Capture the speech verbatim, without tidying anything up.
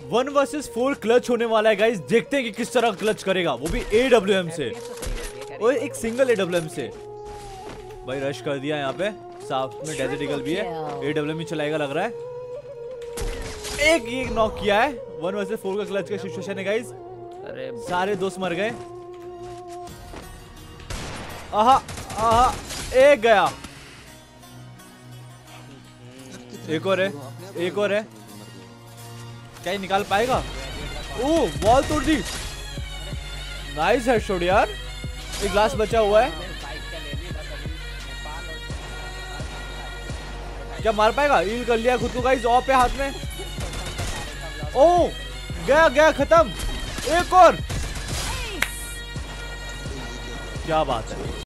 One versus four clutch होने वाला है गाइस। देखते हैं कि किस तरह क्लच करेगा, वो भी ए डब्ल्यू एम से, और एक सिंगल ए डब्ल्यू एम से। भाई रश कर दिया यहाँ पे, साथ में डेजर्ट ईगल भी है। ए डब्ल्यू एम ही चलाएगा लग रहा है। एक ये नॉक किया है। वन वर्सेस फोर का क्लच का सिचुएशन है गाइस। अरे सारे दोस्त मर गए। आहा आहा, एक गया। एक और है, एक और है। क्या ये निकाल पाएगा? ओह, वॉल तोड़ दी। नाइस हेडशॉट यार। एक ग्लास बचा हुआ है, क्या मार पाएगा? हील कर लिया खुद को गाइस। ऑफ पे हाथ में। ओह, गया गया, खत्म। एक और, क्या बात है।